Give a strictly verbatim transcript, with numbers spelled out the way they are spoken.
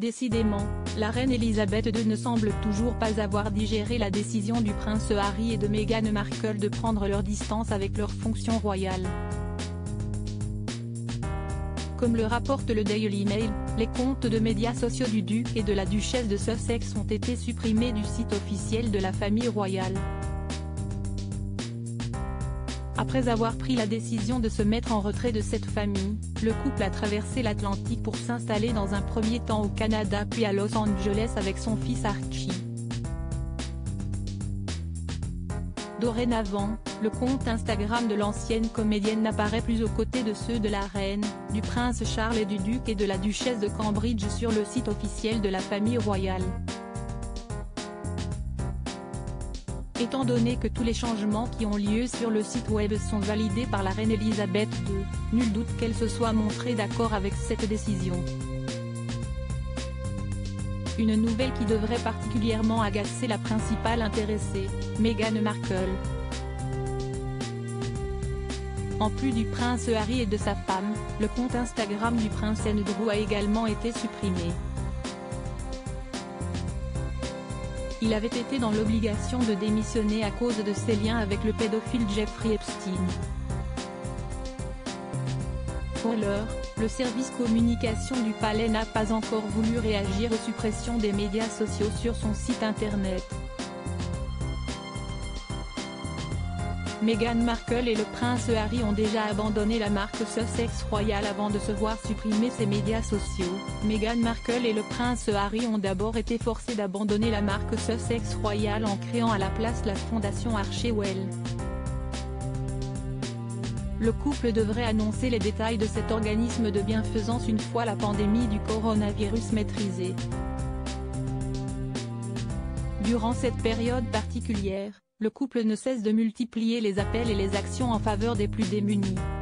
Décidément, la reine Elisabeth deux ne semble toujours pas avoir digéré la décision du prince Harry et de Meghan Markle de prendre leur distance avec leurs fonctions royales. Comme le rapporte le Daily Mail, les comptes de médias sociaux du duc et de la duchesse de Sussex ont été supprimés du site officiel de la famille royale. Après avoir pris la décision de se mettre en retrait de cette famille, le couple a traversé l'Atlantique pour s'installer dans un premier temps au Canada puis à Los Angeles avec son fils Archie. Dorénavant, le compte Instagram de l'ancienne comédienne n'apparaît plus aux côtés de ceux de la reine, du prince Charles et du duc et de la duchesse de Cambridge sur le site officiel de la famille royale. Étant donné que tous les changements qui ont lieu sur le site web sont validés par la reine Elisabeth deux, nul doute qu'elle se soit montrée d'accord avec cette décision. Une nouvelle qui devrait particulièrement agacer la principale intéressée, Meghan Markle. En plus du prince Harry et de sa femme, le compte Instagram du prince Andrew a également été supprimé. Il avait été dans l'obligation de démissionner à cause de ses liens avec le pédophile Jeffrey Epstein. Pour l'heure, le service communication du palais n'a pas encore voulu réagir aux suppressions des médias sociaux sur son site internet. Meghan Markle et le prince Harry ont déjà abandonné la marque Sussex Royal avant de se voir supprimer ses médias sociaux. Meghan Markle et le prince Harry ont d'abord été forcés d'abandonner la marque Sussex Royal en créant à la place la fondation Archewell. Le couple devrait annoncer les détails de cet organisme de bienfaisance une fois la pandémie du coronavirus maîtrisée. Durant cette période particulière, le couple ne cesse de multiplier les appels et les actions en faveur des plus démunis.